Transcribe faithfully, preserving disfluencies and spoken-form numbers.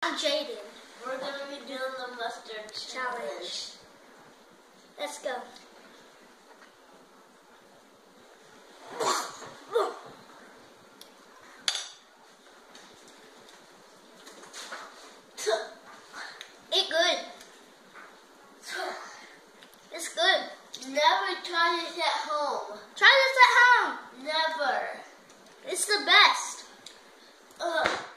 I'm Jaden. We're going to be doing the mustard challenge. challenge. Let's go. It's good. It's good. Never try this at home. Try this at home. Never. It's the best. Ugh.